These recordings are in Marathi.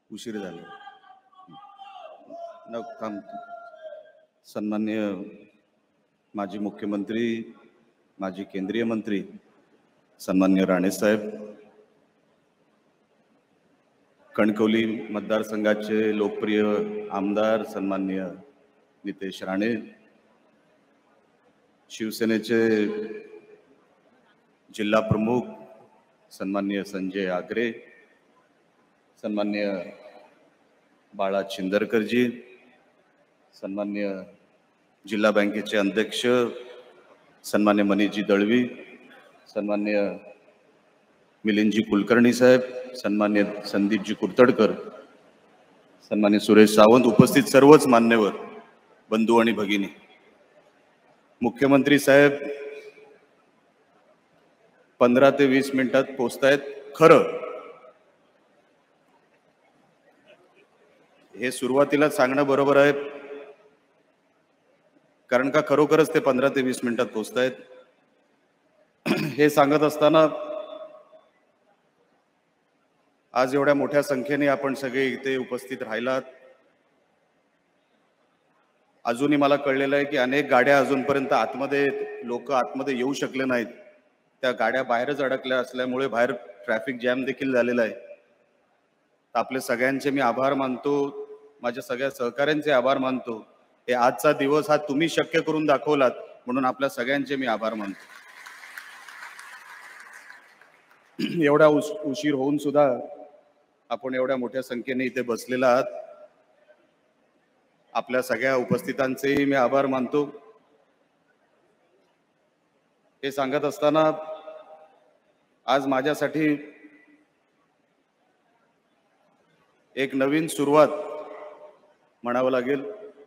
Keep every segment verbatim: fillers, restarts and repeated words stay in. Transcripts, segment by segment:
उशीर झाला न थांब. सन्माननीय माजी मुख्यमंत्री, माजी केंद्रीय मंत्री सन्माननीय राणे साहेब, कणकवली मतदारसंघाचे लोकप्रिय आमदार सन्माननीय नितेश राणे, शिवसेनेचे जिल्हा प्रमुख सन्माननीय संजय आगरे, सन्माननीय बाळा छिंदरकरजी, सन्माननीय जिल्हा बँकेचे अध्यक्ष सन्मान्य मनीषजी दळवी, सन्मान्य मिलिंदजी कुलकर्णी साहेब, सन्मान्य संदीपजी कुर्तडकर, सन्मान्य सुरेश सावंत, उपस्थित सर्वच मान्यवर बंधू आणि भगिनी, मुख्यमंत्री साहेब पंधरा ते वीस मिनिटात पोहोचतायत. खरं हे सुरुवातीला सांगणं बरोबर आहे, कारण का खरोखरच ते पंधरा ते वीस मिनिटात पोहोचतायत. हे सांगत असताना आज एवढ्या मोठ्या संख्येने आपण सगळे इथे उपस्थित राहिलात. अजूनही मला कळलेलं आहे की अनेक गाड्या अजूनपर्यंत आतमध्ये लोक आतमध्ये येऊ शकले नाहीत. त्या गाड्या बाहेरच अडकल्या असल्यामुळे बाहेर ट्रॅफिक जॅम देखील झालेला आहे. आपले सगळ्यांचे मी आभार मानतो, माझ्या सगळ्या सहकाऱ्यांचे आभार मानतो. हे आजचा दिवस हा तुम्ही शक्य करून दाखवलात म्हणून आपल्या सगळ्यांचे मी आभार मानतो. एवढा उशीर होऊन सुद्धा आपण एवढ्या मोठ्या संख्येने इथे बसलेला आहात. आपल्या सगळ्या उपस्थितांचेही मी आभार मानतो. हे सांगत असताना आज माझ्यासाठी एक नवीन सुरुवात म्हणावं लागेल.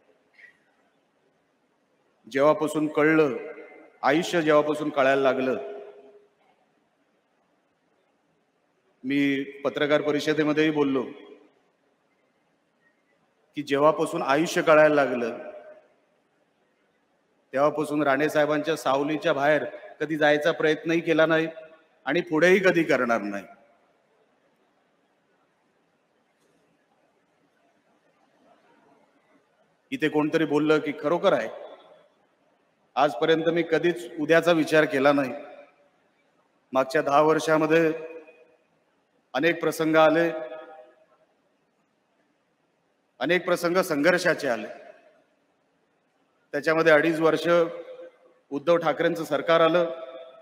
जेव्हापासून कळलं, आयुष्य जेव्हापासून कळायला लागलं, मी पत्रकार परिषदेमध्येही बोललो की जेव्हापासून आयुष्य कळायला लागलं तेव्हापासून राणे साहेबांच्या सावलीच्या बाहेर कधी जायचा प्रयत्नही केला नाही आणि पुढेही कधी करणार नाही. इथे कोणतरी बोललं की खरोखर आहे, आजपर्यंत मी कधीच उद्याचा विचार केला नाही. मागच्या दहा वर्षामध्ये अनेक प्रसंग आले, अनेक प्रसंग संघर्षाचे आले. त्याच्यामध्ये अडीच वर्ष उद्धव ठाकरेंचं सरकार आलं.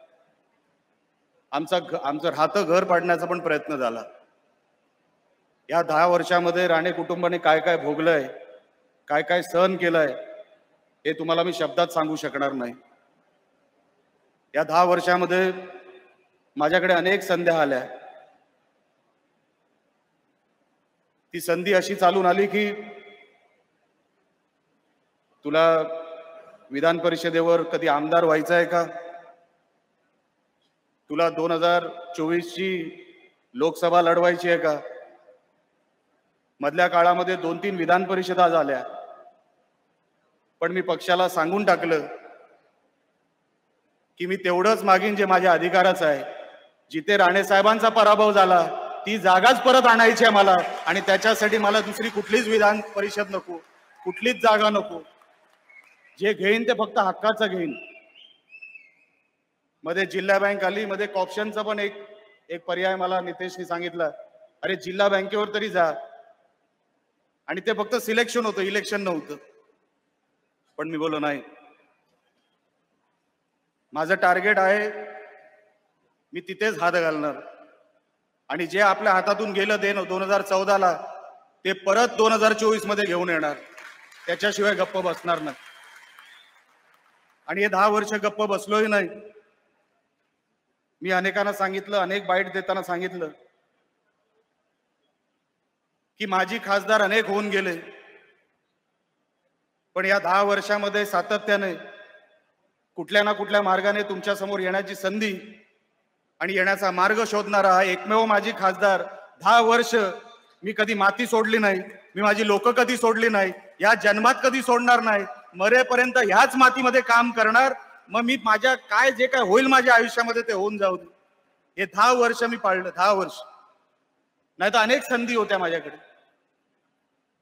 आमचा आमचं राहतं घर पाडण्याचा पण प्रयत्न झाला. या दहा वर्षामध्ये राणे कुटुंबाने काय काय भोगलंय, काय काय सहन केलंय, हे तुम्हाला मी शब्दात सांगू शकणार नाही. या दहा वर्षामध्ये माझ्याकडे अनेक संध्या आल्या. ती संधी अशी चालून आली की तुला विधान परिषदेवर कधी आमदार व्हायचं आहे का, तुला दोन हजार चोवीस ची लोकसभा लढवायची आहे का. मधल्या काळामध्ये दोन तीन विधान परिषदा झाल्या, पण मी पक्षाला सांगून टाकलं की मी तेवढंच मागीन जे माझ्या अधिकाराचं आहे. जिथे राणे साहेबांचा पराभव झाला ती जागाच परत आणायची आहे मला, आणि त्याच्यासाठी मला दुसरी कुठलीच विधान परिषद नको, कुठलीच जागा नको. जे घेईन ते फक्त हक्काचं घेईन. मध्ये जिल्हा बँक आली, मध्ये कॉप्शनचा पण एक एक पर्याय मला नितेशने सांगितलं, अरे जिल्हा बँकेवर तरी जा. आणि ते फक्त सिलेक्शन होतं, इलेक्शन नव्हतं. पण मी बोललो नाही, माझं टार्गेट आहे, मी तिथेच हात घालणार. आणि जे आपल्या हातातून गेलं ते दोन हजार चौदाला ते परत दोन हजार चोवीस मध्ये घेऊन येणार, त्याच्याशिवाय गप्प बसणार नाही. आणि हे दहा वर्ष गप्प बसलोही नाही. मी अनेकांना सांगितलं, अनेक बाईट देताना सांगितलं की माझी खासदार अनेक होऊन गेले, पण या दहा वर्षामध्ये सातत्याने कुठल्या ना कुठल्या मार्गाने तुमच्या समोर येण्याची संधी आणि येण्याचा मार्ग शोधणारा हा एकमेव माझी खासदार. दहा वर्ष मी कधी माती सोडली नाही, मी माझी लोक कधी सोडली नाही, या जन्मात कधी सोडणार नाही, मरेपर्यंत ह्याच मातीमध्ये काम करणार. मग मी माझ्या काय जे काय होईल माझ्या आयुष्यामध्ये ते होऊन जाऊ दे. हे दहा वर्ष मी पाळलं, दहा वर्ष. नाही तर अनेक संधी होत्या माझ्याकडे.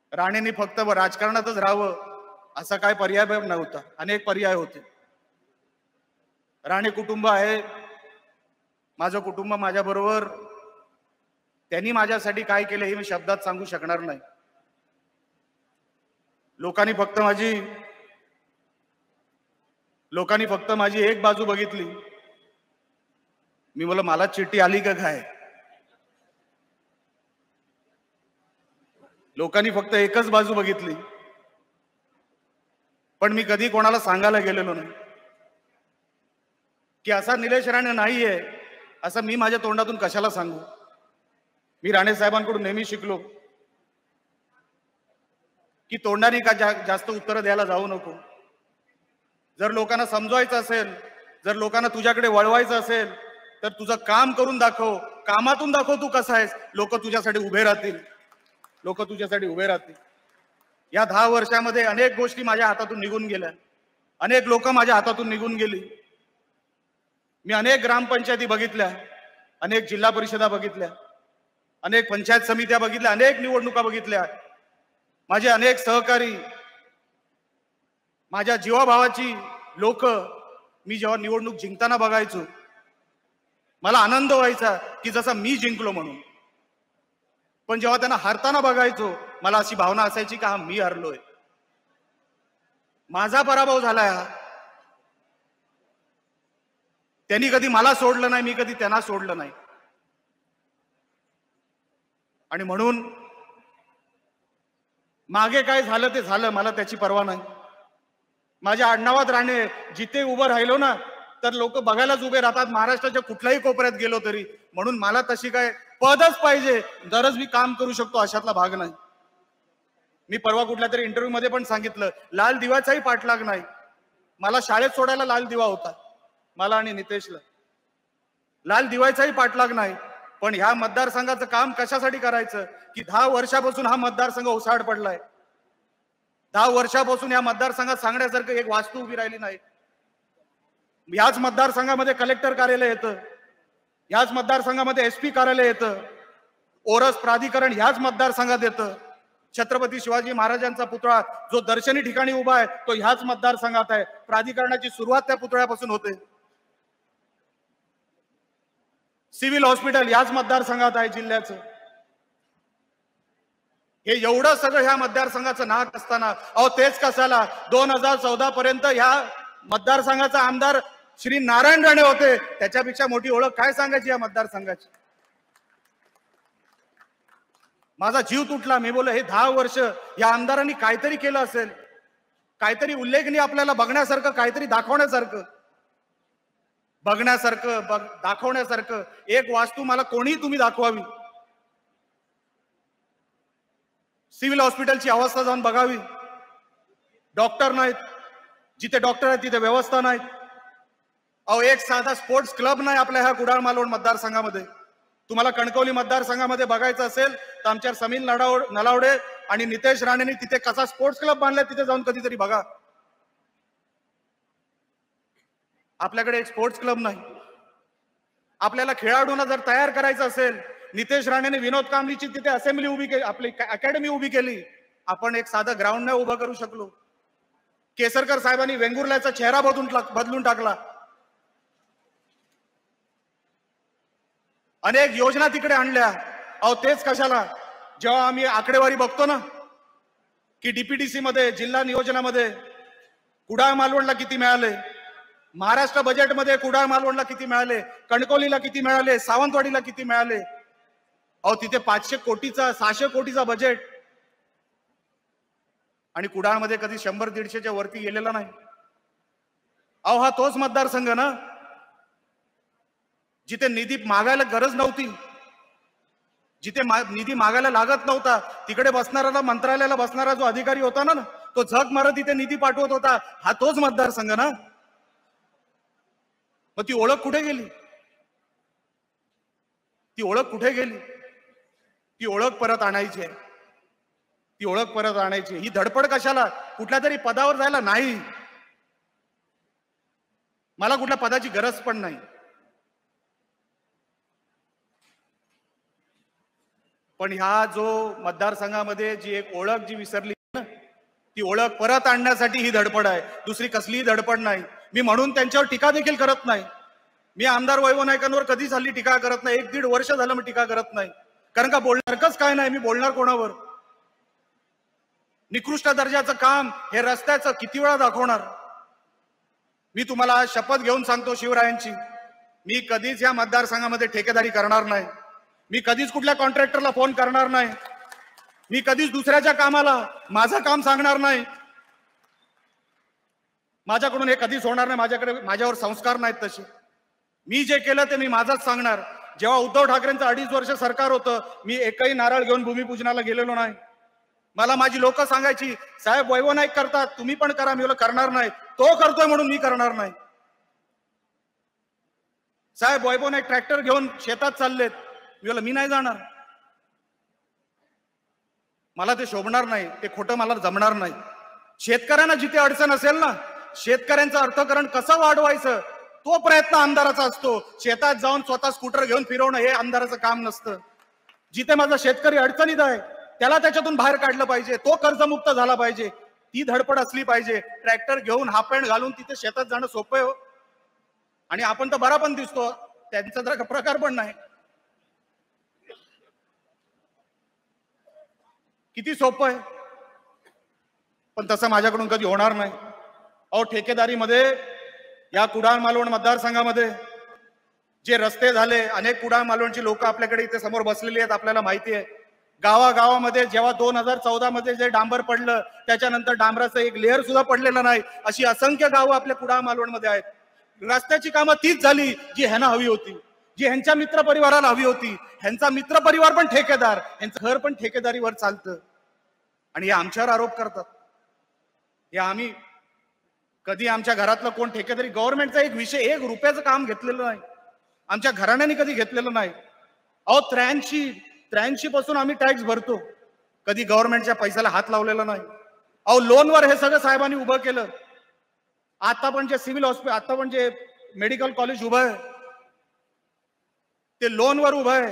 राणेंनी फक्त राजकारणातच राहावं असा काय पर्याय नव्हता, अनेक पर्याय होते. राणे कुटुंब आहे, माझं कुटुंब माझ्या बरोबर, त्यांनी माझ्यासाठी काय केलं हे मी शब्दात सांगू शकणार नाही. लोकांनी फक्त माझी लोकांनी फक्त माझी एक बाजू बघितली. मी बोललो मला चिठ्ठी आली का काय? लोकांनी फक्त एकच बाजू बघितली, पण मी कधी कोणाला सांगायला गेलेलो नाही की असा निलेश राणे नाहीये. असं मी माझ्या तोंडातून कशाला सांगू? मी राणे साहेबांकडून नेहमी शिकलो की तोंडाने का जा, जास्त उत्तर द्यायला जाऊ नको. जर लोकांना समजवायचं असेल, जर लोकांना तुझ्याकडे वळवायचं असेल, तर तुझं काम करून दाखव, कामातून दाखव तू कसा आहेस. लोक तुझ्यासाठी उभे राहतील, लोक तुझ्यासाठी उभे राहतील. या दहा वर्षामध्ये अनेक गोष्टी माझ्या हातातून निघून गेल्या, अनेक लोक माझ्या हातातून निघून गेली. मी अनेक ग्रामपंचायती बघितल्या, अनेक जिल्हा परिषदा बघितल्या, अनेक पंचायत समित्या बघितल्या, अनेक निवडणुका बघितल्या. माझे अनेक सहकारी, माझ्या जीवाभावाची लोक मी जेव्हा निवडणूक जिंकताना बघायचो, मला आनंद व्हायचा की जसा मी जिंकलो म्हणून. पण जेव्हा त्यांना हारताना बघायचो, मला अशी भावना असायची की हा मी हरलोय, माझा पराभव झालाय. हा त्यांनी कधी मला सोडलं नाही, मी कधी त्यांना सोडलं नाही. आणि म्हणून मागे काय झालं ते झालं, मला त्याची पर्वा नाही. माझ्या आडनावात राणे जिथे उभं राहिलो ना, तर लोक बघायलाच उभे राहतात, महाराष्ट्राच्या कुठल्याही कोपऱ्यात गेलो तरी. म्हणून मला तशी काय पदच पाहिजे, तरच मी काम करू शकतो अशातला भाग नाही. मी परवा कुठल्या तरी इंटरव्ह्यू मध्ये पण सांगितलं, लाल दिव्याचाही पाठलाग नाही. मला शाळेत सोडायला लाल दिवा होता, मला आणि नितेशला. लाल दिवायचाही पाठलाग नाही. पण ह्या मतदारसंघाचं काम कशासाठी करायचं की दहा वर्षापासून हा मतदारसंघ ओसाड पडलाय. दहा वर्षापासून या मतदारसंघात सांगण्यासारखं एक वास्तू उभी राहिली नाही. याच मतदारसंघामध्ये कलेक्टर कार्यालय येतं, याच मतदारसंघामध्ये एसपी कार्यालय येतं, ओरस प्राधिकरण ह्याच मतदारसंघात येतं. छत्रपती शिवाजी महाराजांचा पुतळा जो दर्शनी ठिकाणी उभा आहे तो ह्याच मतदारसंघात आहे. प्राधिकरणाची सुरुवात त्या पुतळ्यापासून होते. सिव्हिल हॉस्पिटल याच मतदारसंघात आहे जिल्ह्याचं. हे एवढं सगळं ह्या मतदारसंघाचं नाक असताना अहो तेच कशाला दोन हजार चौदा पर्यंत ह्या मतदारसंघाचा आमदार श्री नारायण राणे होते. त्याच्यापेक्षा मोठी ओळख काय सांगायची या मतदारसंघाची? माझा जीव तुटला. मी बोललो हे दहा वर्ष या आमदारांनी काहीतरी केलं असेल, काहीतरी उल्लेखनीय आपल्याला बघण्यासारखं, काहीतरी दाखवण्यासारखं बघण्यासारखं बघ दाखवण्यासारखं एक वास्तू मला कोणीही तुम्ही दाखवावी. सिव्हिल हॉस्पिटलची अवस्था जाऊन बघावी. डॉक्टर नाहीत, जिथे डॉक्टर आहेत तिथे व्यवस्था नाहीत. अहो एक साधा स्पोर्ट्स क्लब नाही आपल्या ह्या कुडाळ मालवण मतदारसंघामध्ये. तुम्हाला कणकवली मतदारसंघामध्ये बघायचं असेल तर आमच्या समीर नलावडे आणि नितेश राणेंनी तिथे कसा स्पोर्ट्स क्लब बांधलाय तिथे जाऊन कधीतरी बघा. आपल्याकडे एक स्पोर्ट्स क्लब नाही. आपल्याला खेळाडूंना जर तयार करायचं असेल, नितेश राणेने विनोद कांबळीची तिथे असेंब्ली उभी केली, आपली अकॅडमी उभी केली. आपण एक साधं ग्राउंड नाही उभं करू शकलो. केसरकर साहेबांनी वेंगुर्ल्याचा चेहरा बदलून बदलून टाकला. अनेक योजना तिकडे आणल्या. अहो तेच कशाला? जेव्हा आम्ही आकडेवारी बघतो ना की डीपीडीसी मध्ये, जिल्हा नियोजनामध्ये कुडाळ मालवणला किती मिळाले, महाराष्ट्र बजेटमध्ये कुडाळ मालवणला किती मिळाले, कणकवलीला किती मिळाले, सावंतवाडीला किती मिळाले. अहो तिथे पाचशे कोटीचा सहाशे कोटीचा बजेट आणि कुडाळमध्ये कधी शंभर दीडशेच्या वरती गेलेला नाही. अहो हा तोच मतदारसंघ ना जिथे निधी मागायला गरज नव्हती, जिथे निधी मागायला लागत नव्हता, तिकडे बसणारा मंत्रालयाला बसणारा जो अधिकारी होता ना तो झक मारत तिथे निधी पाठवत होता. हा तोच मतदारसंघ ना. मग ती ओळख कुठे गेली? ती ओळख कुठे गेली? ती ओळख परत आणायची आहे. ती ओळख परत आणायची. ही धडपड कशाला? कुठल्या तरी पदावर जायला नाही. मला कुठल्या पदाची गरज पण नाही. पण ह्या जो मतदारसंघामध्ये जी एक ओळख जी विसरली ना, ती ओळख परत आणण्यासाठी ही धडपड आहे, दुसरी कसलीही धडपड नाही. मी म्हणून त्यांच्यावर टीका देखील करत नाही. मी आमदार वैभव नाईकांवर कधीच हल्ली टीका करत नाही. एक दीड वर्ष झालं मी टीका करत नाही, कारण का बोलणारच काय नाही. मी बोलणार कोणावर? निकृष्ट दर्जाचं काम हे रस्त्याचं किती वेळा दाखवणार? मी तुम्हाला शपथ घेऊन सांगतो शिवरायांची, मी कधीच या मतदारसंघामध्ये ठेकेदारी करणार नाही. मी कधीच कुठल्या कॉन्ट्रॅक्टरला फोन करणार नाही. मी कधीच दुसऱ्याच्या कामाला माझं काम सांगणार नाही. माझ्याकडून हे कधीच होणार नाही. माझ्याकडे माझ्यावर संस्कार नाहीत तसे. मी जे केलं ते मी माझंच सांगणार. जेव्हा उद्धव ठाकरेंचं अडीच वर्ष सरकार होतं, मी एकही नारळ घेऊन भूमिपूजनाला गेलेलो नाही. मला माझी लोक सांगायची, साहेब वैभव नाईक करतात, तुम्ही पण करा. मी करणार नाही. तो करतोय म्हणून मी करणार नाही. साहेब वैभव नाईक ट्रॅक्टर घेऊन शेतात चाललेत, मी मी नाही जाणार. मला ते शोभणार नाही, ते खोटं मला जमणार नाही. शेतकऱ्यांना जिथे अडचण असेल ना, शेतकऱ्यांचं अर्थकारण कसं वाढवायचं तो प्रयत्न आमदाराचा असतो. शेतात जाऊन स्वतः स्कूटर घेऊन फिरवणं हे आमदाराचं काम नसतं. जिथे माझा शेतकरी अडचणीत आहे त्याला त्याच्यातून बाहेर काढलं पाहिजे, तो कर्जमुक्त झाला पाहिजे, ती धडपड असली पाहिजे. ट्रॅक्टर घेऊन हाफ पॅन्ट घालून तिथे शेतात जाणं सोपं आहे हो. आणि आपण तर बरा पण दिसतो, त्यांचा जर प्रकार पण नाही. किती सोपं आहे, पण तसं माझ्याकडून कधी होणार नाही. अहो ठेकेदारीमध्ये या कुडाळ मालवण मतदारसंघामध्ये जे रस्ते झाले, अनेक कुडाळ मालवणची लोक आपल्याकडे इथे समोर बसलेली आहेत, आपल्याला माहिती आहे. गावागावामध्ये जेव्हा दोन हजार चौदा मध्ये जे डांबर पडलं, त्याच्यानंतर डांबराचं एक लेअर सुद्धा पडलेलं नाही, अशी असंख्य गावं आपल्या कुडाळ मालवणमध्ये आहेत. रस्त्याची कामं तीच झाली जी ह्यांना हवी होती, जी ह्यांच्या मित्र परिवाराला हवी होती. ह्यांचा मित्र परिवार पण ठेकेदार, ह्यांचं घर पण ठेकेदारीवर चालतं. आणि हे आमच्यावर आरोप करतात. हे आम्ही कधी आमच्या घरातलं कोण ठेकेदारी, गव्हर्नमेंटचा एक विषय, एक रुपयाचं काम घेतलेलं नाही, आमच्या घराण्याने कधी घेतलेलं नाही. अहो त्र्याऐंशी त्र्याऐंशी पासून आम्ही टॅक्स भरतो, कधी गव्हर्नमेंटच्या पैशाला हात लावलेला नाही. अहो लोनवर हे सगळं साहेबांनी उभं केलं. आता पण जे सिव्हिल हॉस्पिटल, आता पण जे मेडिकल कॉलेज उभं आहे ते लोनवर उभं आहे.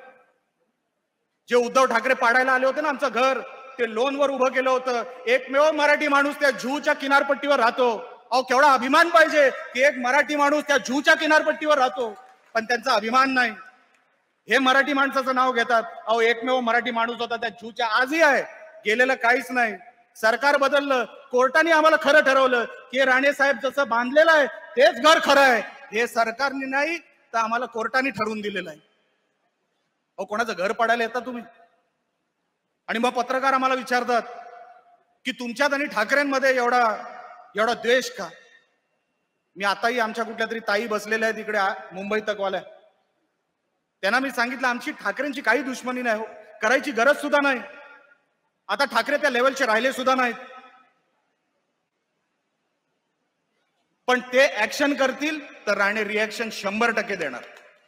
जे उद्धव ठाकरे पाडायला आले होते ना आमचं घर, ते लोनवर उभं केलं होतं. एकमेव मराठी माणूस त्या झूच्या किनारपट्टीवर राहतो. अहो केवढा अभिमान पाहिजे की एक मराठी माणूस त्या झूच्या किनारपट्टीवर राहतो, पण त्यांचा अभिमान नाही. हे मराठी माणसाचं नाव घेतात. अहो एकमेव मराठी माणूस होता त्या झूच्या, आजही आहे, गेलेलं काहीच नाही. सरकार बदललं, कोर्टाने आम्हाला खरं ठरवलं की राणे साहेब जसं बांधलेलं आहे तेच घर खरं आहे. हे सरकारने नाही तर आम्हाला कोर्टाने ठरवून दिलेलं आहे. अहो कोणाचं घर पाडायला येता तुम्ही? आणि मग पत्रकार आम्हाला विचारतात की तुमच्यात आणि ठाकरेंमध्ये एवढा एवढा द्वेष का? मी आताही आमच्या कुठल्या तरी ताई बसलेल्या आहेत इकडे मुंबई तकवाल्या, त्यांना मी सांगितलं आमची ठाकरेंची काही दुश्मनी नाही हो, करायची गरज सुद्धा नाही. आता ठाकरे त्या लेवलचे राहिले सुद्धा नाहीत, पण ते ऍक्शन करतील तर राणे रिॲक्शन शंभर टक्के देणार.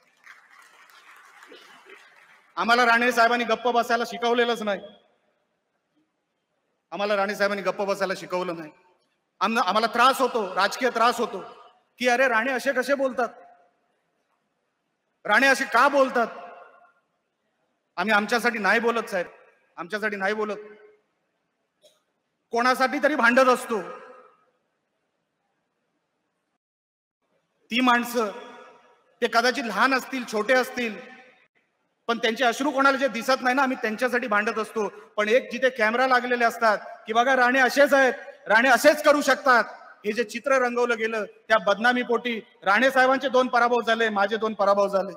आम्हाला राणे साहेबांनी गप्प बसायला शिकवलेलंच नाही. आम्हाला राणे साहेबांनी गप्प बसायला शिकवलं नाही. आम्हाला त्रास होतो, राजकीय त्रास होतो की अरे राणे असे कसे बोलतात, राणे असे का बोलतात. आम्ही आमच्यासाठी नाही बोलत साहेब, आमच्यासाठी नाही बोलत, कोणासाठी तरी भांडत असतो. ती माणसं ते कदाचित लहान असतील, छोटे असतील, पण त्यांचे अश्रू कोणाला जे दिसत नाही ना, आम्ही त्यांच्यासाठी भांडत असतो. पण एक जिथे कॅमेरा लागलेले असतात की बघा राणे असेच आहेत, राणे असेच करू शकतात, हे जे चित्र रंगवलं गेलं त्या बदनामी पोटी राणे साहेबांचे दोन पराभव झाले, माझे दोन पराभव झाले.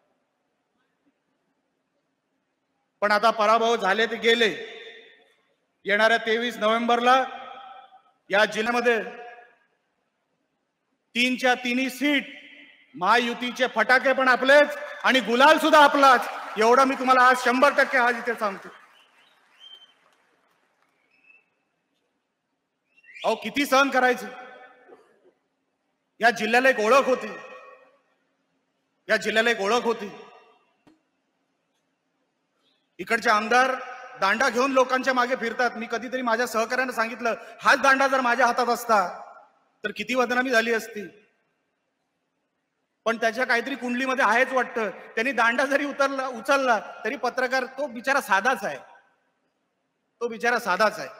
पण आता पराभव झाले ते गेले. येणाऱ्या तेवीस नोव्हेंबरला या जिल्ह्यामध्ये तीनच्या तिन्ही सीट महायुतीचे फटाके पण आपलेच आणि गुलाल सुद्धा आपलाच, एवढं मी तुम्हाला आज शंभर टक्के आज इथे सांगतो. अहो किती सहन करायचं. या जिल्ह्याला एक ओळख होती, या जिल्ह्याला एक ओळख होती. इकडचे आमदार दांडा घेऊन लोकांच्या मागे फिरतात. मी कधीतरी माझ्या सहकार्याने सांगितलं, हाच दांडा जर माझ्या हातात असता तर किती बदनामी झाली असती. पण त्याच्या काहीतरी कुंडलीमध्ये आहेच वाटतं. त्यांनी दांडा जरी उतरला उचलला तरी पत्रकार तो बिचारा साधाच आहे, तो बिचारा साधाच आहे.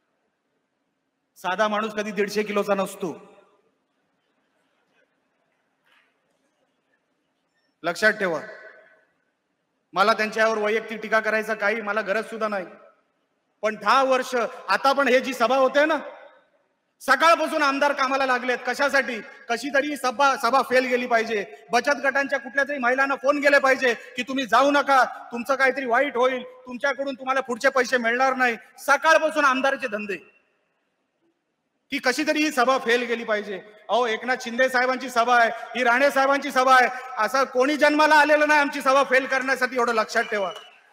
साधा माणूस कधी दीडशे किलोचा नसतो, लक्षात ठेवा. मला त्यांच्यावर वैयक्तिक टीका करायचा काही मला गरज सुद्धा नाही. पण दहा वर्ष आता पण हे जी सभा होते ना, सकाळपासून आमदार कामाला लागलेत. कशासाठी? कशी तरी सभा सभा फेल गेली पाहिजे. बचत गटांच्या कुठल्या तरी महिलांना फोन गेले पाहिजे की तुम्ही जाऊ नका, तुमचं काहीतरी वाईट होईल, तुमच्याकडून तुम्हाला पुढचे पैसे मिळणार नाही. सकाळपासून आमदाराचे धंदे की कशी तरी ही सभा फेल गेली पाहिजे. अहो, एकनाथ शिंदे साहेबांची सभा आहे, ही राणे साहेबांची सभा आहे. असं कोणी जन्माला आलेलं नाही आमची सभा फेल करण्यासाठी, एवढं लक्षात ठेवा.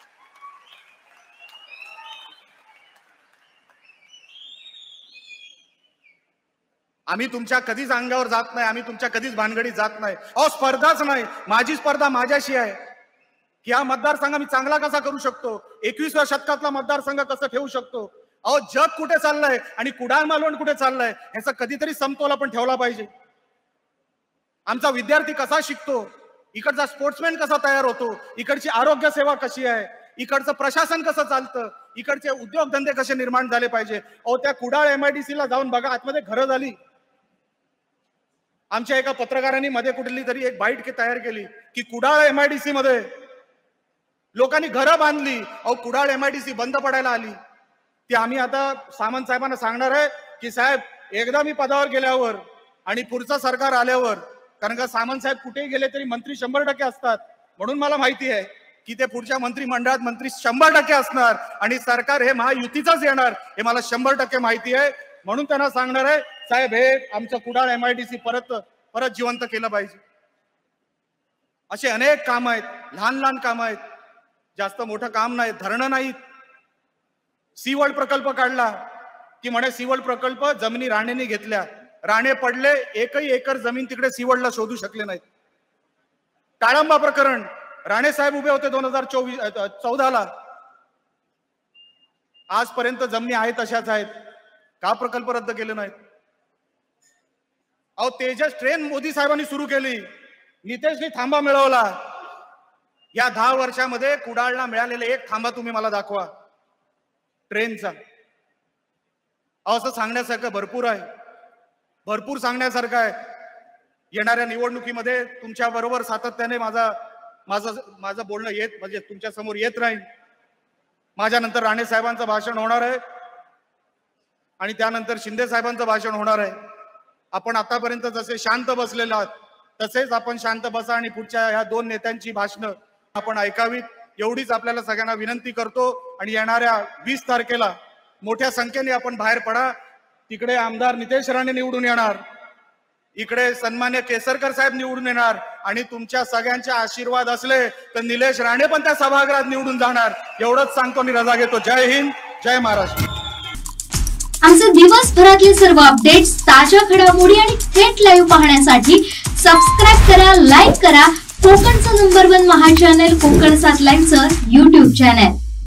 आम्ही तुमच्या कधीच अंगावर जात नाही, आम्ही तुमच्या कधीच भानगडीत जात नाही. अहो, स्पर्धाच नाही. माझी स्पर्धा माझ्याशी आहे की हा मतदारसंघ मी चांगला कसा करू शकतो, एकविसव्या शतकातला मतदारसंघ कसं ठेवू शकतो. अहो, जग कुठे चाललंय आणि कुडाळ मालवण कुठे चाललंय ह्याचा कधीतरी समतोल आपण ठेवला पाहिजे. आमचा विद्यार्थी कसा शिकतो, इकडचा स्पोर्ट्समॅन कसा तयार होतो, इकडची आरोग्य सेवा कशी आहे, इकडचं प्रशासन कसं चालतं, इकडचे उद्योगधंदे कसे निर्माण झाले पाहिजे. अहो, त्या कुडाळ एमआयडीसी ला जाऊन बघा, आतमध्ये घरं झाली. आमच्या एका पत्रकारांनी मध्ये कुठली तरी एक बाईट तयार केली की कुडाळ एमआयडीसी मध्ये लोकांनी घरं बांधली. अहो, कुडाळ एमआयडीसी बंद पडायला आली. ती आम्ही आता सामंत साहेबांना सांगणार आहे की साहेब, एकदा मी पदावर गेल्यावर आणि पुढचं सरकार आल्यावर, कारण का सामंत साहेब कुठेही गेले तरी मंत्री शंभर टक्के असतात, म्हणून मला माहिती आहे की ते पुढच्या मंत्रिमंडळात मंत्री शंभर टक्के असणार आणि सरकार हे महायुतीचंच येणार, हे मला शंभर टक्के माहिती आहे. म्हणून त्यांना सांगणार आहे, साहेब, हे आमचं कुडाळ एमआयडीसी परत परत जिवंत केलं पाहिजे. असे अनेक काम आहेत, लहान लहान काम आहेत, जास्त मोठं काम नाही. धरणं नाहीत. सीवर्ल्ड प्रकल्प काढला की म्हणे सीवर्ल्ड प्रकल्प जमिनी राणेने घेतल्या, राणे पडले, एकही एकर जमीन तिकडे सीवर्ल्डला शोधू शकले नाहीत. टाळंबा प्रकरण, राणे साहेब उभे होते दोन हजार चोवीस चौदा ला, आजपर्यंत जमिनी आहेत तशाच आहेत. का प्रकल्प रद्द केले नाहीत? अहो, तेजस ट्रेन मोदी साहेबांनी सुरू केली, नितेशनी थांबा मिळवला. या दहा वर्षामध्ये कुडाळला मिळालेले एक थांबा तुम्ही मला दाखवा ट्रेनचा. अहो, असं सांगण्यासारखं भरपूर आहे, भरपूर सांगण्यासारखं आहे. येणाऱ्या निवडणुकीमध्ये तुमच्या बरोबर सातत्याने माझा माझं माझं बोलणं येत म्हणजे तुमच्या समोर येत राहील. माझ्यानंतर राणे साहेबांचं भाषण होणार आहे आणि त्यानंतर शिंदे साहेबांचं भाषण होणार आहे. आपण आतापर्यंत जसे शांत बसलेले आहात तसेच आपण शांत बसा आणि पुढच्या ह्या दोन नेत्यांची भाषणं आपण ऐकावीत, एवढीच आपल्याला सगळ्यांना विनंती करतो. आणि येणाऱ्या वीस तारखेला मोठ्या संख्येने आपण बाहेर पडा. तिकडे आमदार नितेश राणे निवडून येणार, इकडे सन्मान्य केसरकर साहेब निवडून येणार आणि तुमच्या सगळ्यांचे आशीर्वाद असले तर निलेश राणे पण त्या सभागृहात निवडून जाणार. एवढंच सांगतो आणि रजा घेतो. जय हिंद, जय महाराष्ट्र. आमचे दिवसभरातले सर्व अपडेट्स, ताज्या घडामोडी आणि थेट लाईव्ह पाहण्यासाठी सबस्क्राईब करा, लाईक करा कोकणचं नंबर वन महा चॅनल कोकण सात लाईनचं युट्यूब चॅनल.